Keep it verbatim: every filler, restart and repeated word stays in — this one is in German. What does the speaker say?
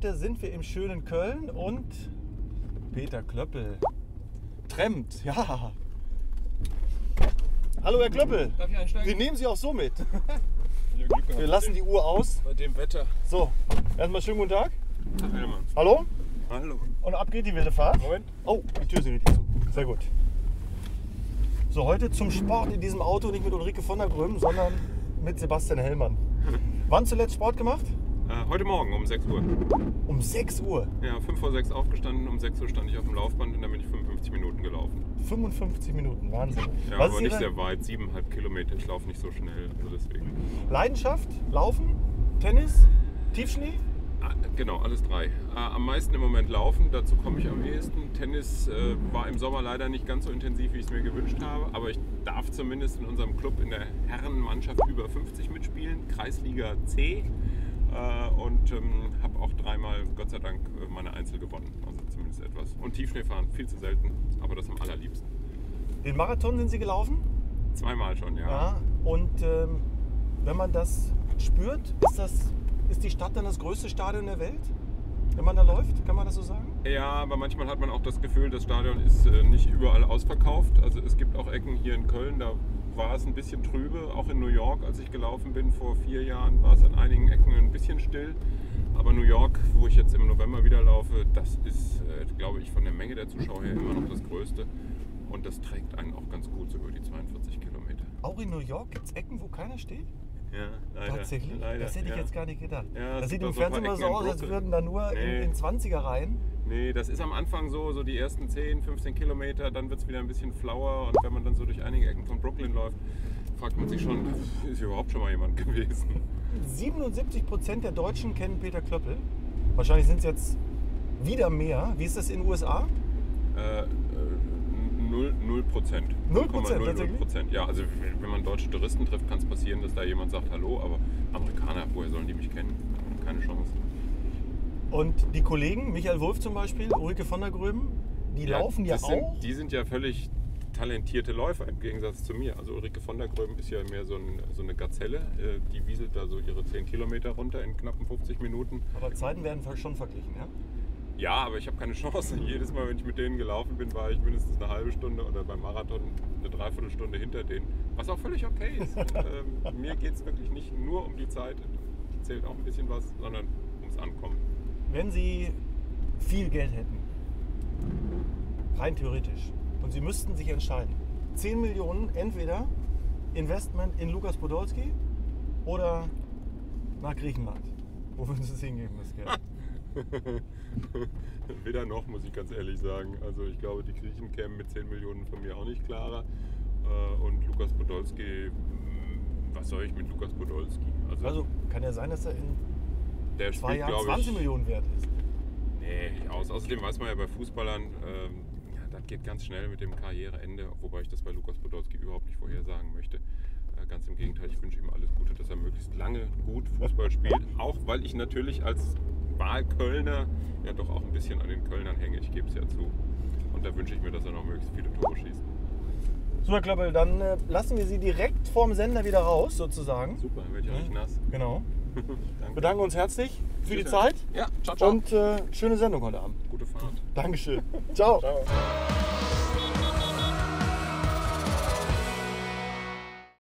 Heute sind wir im schönen Köln und Peter Klöppel trampt. Ja. Hallo Herr Klöppel. Darf ich einsteigen? Wir nehmen Sie auch so mit. Ja, Glück gehabt. Wir lassen die Uhr aus. Bei dem Wetter. So, erstmal schönen guten Tag. Hallo. Hallo? Hallo. Und ab geht die wilde Fahrt. Moment. Oh, die Tür ist nicht richtig zu. Sehr gut. So, heute zum Sport in diesem Auto, nicht mit Ulrike von der Gröben, sondern mit Sebastian Hellmann. Wann zuletzt Sport gemacht? Äh, heute Morgen um sechs Uhr. Um sechs Uhr. Ja, fünf vor sechs aufgestanden, um sechs Uhr stand ich auf dem Laufband und dann bin ich fünfundfünfzig Minuten gelaufen. fünfundfünfzig Minuten, Wahnsinn. Ja, Was aber ist nicht Ihre sehr weit, siebeneinhalb Kilometer. Ich laufe nicht so schnell, also deswegen. Leidenschaft? Laufen? Tennis? Tiefschnee? Ah, genau, alles drei. Äh, am meisten im Moment laufen, dazu komme ich am ehesten. Tennis äh, war im Sommer leider nicht ganz so intensiv, wie ich es mir gewünscht habe, aber ich darf zumindest in unserem Club in der Herrenmannschaft über fünfzig mitspielen, Kreisliga C. Äh, und ähm, habe auch dreimal, Gott sei Dank, äh, meine Einzel gewonnen, also zumindest etwas. Und Tiefschneefahren, viel zu selten, aber das am allerliebsten. Den Marathon sind Sie gelaufen? Zweimal schon, ja. Ja. Und ähm, wenn man das spürt, ist, das, ist die Stadt dann das größte Stadion der Welt? Wenn man da läuft, kann man das so sagen? Ja, aber manchmal hat man auch das Gefühl, das Stadion ist äh, nicht überall ausverkauft. Also es gibt auch Ecken hier in Köln, da war es ein bisschen trübe. Auch in New York, als ich gelaufen bin vor vier Jahren, war es an einigen Ecken ein bisschen still. Aber New York, wo ich jetzt im November wieder laufe, das ist, äh, glaube ich, von der Menge der Zuschauer her immer noch das Größte. Und das trägt einen auch ganz gut so über die zweiundvierzig Kilometer. Auch in New York gibt es Ecken, wo keiner steht? Ja, leider. Tatsächlich? Leider, das hätte ich ja. jetzt gar nicht gedacht. Ja, es das sieht gibt im auch so ein Fernsehen paar immer so Ecken in aus, als Brooklyn. würden da nur Nee. in, in zwanziger rein. Nee, das ist am Anfang so, so die ersten zehn, fünfzehn Kilometer, dann wird es wieder ein bisschen flauer und wenn man dann so durch einige Ecken von Brooklyn läuft, fragt man sich schon, ist hier überhaupt schon mal jemand gewesen? siebenundsiebzig Prozent der Deutschen kennen Peter Klöppel. Wahrscheinlich sind es jetzt wieder mehr. Wie ist das in den U S A? Äh, null Prozent. null Prozent tatsächlich? Prozent. Ja, also wenn man deutsche Touristen trifft, kann es passieren, dass da jemand sagt Hallo, aber Amerikaner, woher sollen die mich kennen? Keine Chance. Und die Kollegen, Michael Wulff zum Beispiel, Ulrike von der Gröben, die Ja, laufen ja das auch. Sind, die sind ja völlig talentierte Läufer im Gegensatz zu mir. Also Ulrike von der Gröben ist ja mehr so, ein, so eine Gazelle. Äh, Die wieselt da so ihre zehn Kilometer runter in knappen fünfzig Minuten. Aber Zeiten werden schon verglichen, ja? Ja, aber ich habe keine Chance. Jedes Mal, wenn ich mit denen gelaufen bin, war ich mindestens eine halbe Stunde oder beim Marathon eine Dreiviertelstunde hinter denen. Was auch völlig okay ist. ähm, mir geht es wirklich nicht nur um die Zeit. Zählt auch ein bisschen was, sondern ums Ankommen. Wenn Sie viel Geld hätten, rein theoretisch, und Sie müssten sich entscheiden, zehn Millionen entweder Investment in Lukas Podolski oder nach Griechenland. Wo würden Sie es hingeben, das Geld? Weder noch, muss ich ganz ehrlich sagen. Also ich glaube, die Griechen kämen mit zehn Millionen von mir auch nicht klarer. Und Lukas Podolski, was soll ich mit Lukas Podolski? Also, Also kann ja sein, dass er in der zwei spielt, Jahren glaube zwanzig ich, Millionen wert ist. Nee, nicht aus. Außerdem weiß man ja bei Fußballern, ähm, ja, das geht ganz schnell mit dem Karriereende, wobei ich das bei Lukas Podolski überhaupt nicht vorhersagen möchte. Äh, ganz im Gegenteil, ich wünsche ihm alles Gute, dass er möglichst lange gut Fußball spielt. Auch weil ich natürlich als Wahlkölner ja doch auch ein bisschen an den Kölnern hänge, ich gebe es ja zu. Und da wünsche ich mir, dass er noch möglichst viele Tore schießt. So, Herr Klöppel, dann äh, lassen wir Sie direkt vorm Sender wieder raus, sozusagen. Super, dann werde ich auch nicht nass. Genau. Danke. Bedanken uns herzlich für die Bitte. Zeit Ja, ciao, ciao. und äh, schöne Sendung heute Abend. Gute Fahrt. Dankeschön. Ciao. Ciao.